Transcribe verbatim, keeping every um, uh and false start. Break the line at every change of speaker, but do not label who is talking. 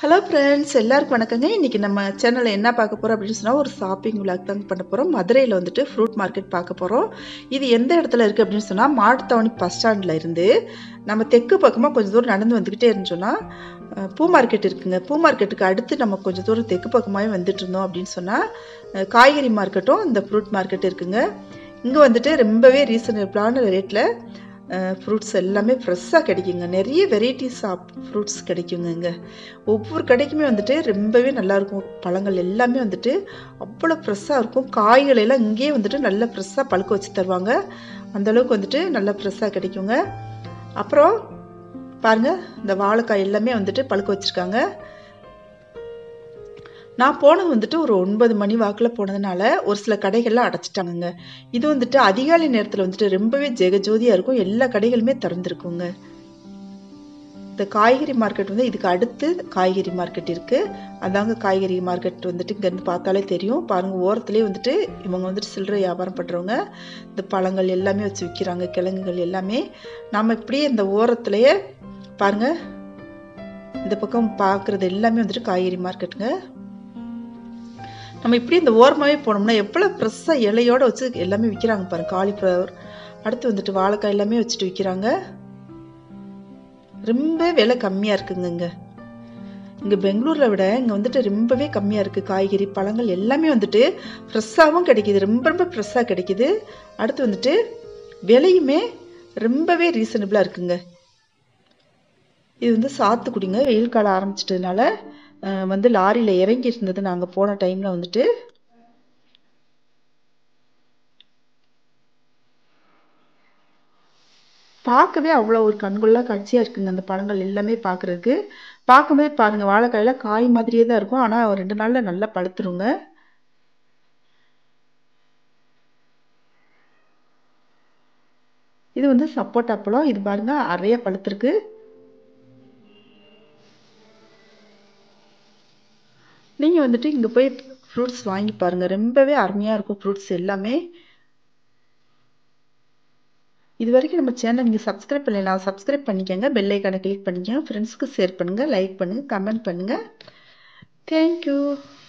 Hello friends, எல்லாருக்கும் வணக்கங்க. இன்றைக்கி நம்ம சேனலில் என்ன பார்க்க போகிறோம் அப்படின்னு சொன்னால், ஒரு ஷாப்பிங் விளாக் தாங்க பண்ண போகிறோம். மதுரையில் வந்துட்டு ஃப்ரூட் மார்க்கெட் பார்க்க போகிறோம். இது எந்த இடத்துல இருக்குது அப்படின்னு சொன்னால், மாட்டுத்தாவணி பஸ் ஸ்டாண்டில் இருந்து நம்ம தெற்கு பக்கமாக கொஞ்சம் தூரம் நடந்து வந்துக்கிட்டே இருந்தோம்னா பூ மார்க்கெட் இருக்குங்க. பூ மார்க்கெட்டுக்கு அடுத்து நம்ம கொஞ்சம் தூரம் தெற்கு பக்கமாகவே வந்துட்டு இருந்தோம் அப்படின்னு சொன்னால், காய்கறி மார்க்கெட்டும் இந்த ஃப்ரூட் மார்க்கெட் இருக்குங்க. இங்கே வந்துட்டு ரொம்பவே ரீசனபிளான ரேட்டில் ஃப்ரூட்ஸ் எல்லாமே ஃப்ரெஷ்ஷாக கிடைக்குங்க. நிறைய வெரைட்டிஸ் ஆஃப் ஃப்ரூட்ஸ் கிடைக்குங்க. இங்கே ஒவ்வொரு கடைக்குமே வந்துட்டு ரொம்பவே நல்லாயிருக்கும். பழங்கள் எல்லாமே வந்துட்டு அவ்வளோ ஃப்ரெஷ்ஷாக இருக்கும். காய்கள் எல்லாம் இங்கேயே வந்துட்டு நல்லா ஃப்ரெஷ்ஷாக பழுக்க வச்சு தருவாங்க. அந்தளவுக்கு வந்துட்டு நல்லா ஃப்ரெஷ்ஷாக கிடைக்குங்க. அப்புறம் பாருங்கள், இந்த வாழைக்காய் எல்லாமே வந்துட்டு பழுக்க வச்சுருக்காங்க. நான் போனது வந்துட்டு ஒரு ஒன்பது மணி வாக்கில் போனதுனால ஒரு சில கடைகள்லாம் அடைச்சிட்டாங்க. இது வந்துட்டு அதிகாலை நேரத்தில் வந்துட்டு ரொம்பவே ஜெகஜோதியாக இருக்கும். எல்லா கடைகளுமே திறந்துருக்குங்க. இந்த காய்கறி மார்க்கெட் வந்து இதுக்கு அடுத்து காய்கறி மார்க்கெட் இருக்குது. அதாங்க காய்கறி மார்க்கெட் வந்துட்டு இங்கேருந்து பார்த்தாலே தெரியும். பாருங்கள், ஓரத்துலேயே வந்துட்டு இவங்க வந்துட்டு சில்லறை வியாபாரம் பண்ணுறவங்க இந்த பழங்கள் எல்லாமே வச்சு விற்கிறாங்க. கிழங்குகள் எல்லாமே நம்ம இப்படியே இந்த ஓரத்துலேயே பாருங்கள், இந்த பக்கம் பார்க்குறது எல்லாமே வந்துட்டு காய்கறி மார்க்கெட்டுங்க. நம்ம இப்படி இந்த ஓரமாகவே போனோம்னா எவ்வளோ ஃப்ரெஷ்ஷாக இலையோடு வச்சு எல்லாமே விற்கிறாங்க பாருங்கள். காலிஃப்ளவர், அடுத்து வந்துட்டு வாழைக்காய் எல்லாமே வச்சுட்டு விற்கிறாங்க. ரொம்ப விலை கம்மியாக இருக்குங்க. இங்கே இங்கே பெங்களூரில் விட இங்கே வந்துட்டு ரொம்பவே கம்மியாக இருக்குது. காய்கறி பழங்கள் எல்லாமே வந்துட்டு ஃப்ரெஷ்ஷாகவும் கிடைக்கிது. ரொம்ப ரொம்ப ஃப்ரெஷ்ஷாக கிடைக்கிது. அடுத்து வந்துட்டு விலையுமே ரொம்பவே ரீசனபிளாக இருக்குங்க. இது வந்து சாத்துக்குடிங்க. வெயில் காலம் ஆரம்பிச்சிட்டதுனால வந்து லாரியில் இறங்கி இருந்தது. நாங்கள் போன டைமில் வந்துட்டு பார்க்கவே அவ்வளோ ஒரு கண்கொள்ளா காட்சியாக இருக்குங்க. அந்த பழங்கள் எல்லாமே பார்க்குறதுக்கு பார்க்கும்போது பாருங்கள், வாழைக்காயில் காய் மாதிரியே தான் இருக்கும். ஆனால் ரெண்டு நாளில் நல்லா பழுத்துருங்க. இது வந்து சப்போட்டா பழம். இது பாருங்கள், நிறைய பழுத்துருக்கு. நீங்கள் வந்துட்டு இங்கே போய் ஃப்ரூட்ஸ் வாங்கி பாருங்கள். ரொம்பவே அருமையாக இருக்கும் ஃப்ரூட்ஸ் எல்லாமே. இது வரைக்கும் நம்ம சேனல் நீங்கள் சப்ஸ்கிரைப் பண்ணலாம், சப்ஸ்கிரைப் பண்ணிக்கோங்க. பெல் ஐக்கானை கிளிக் பண்ணிக்கோங்க. ஃப்ரெண்ட்ஸ்க்கு ஷேர் பண்ணுங்கள், லைக் பண்ணுங்கள், கமெண்ட் பண்ணுங்கள். தேங்க்யூ.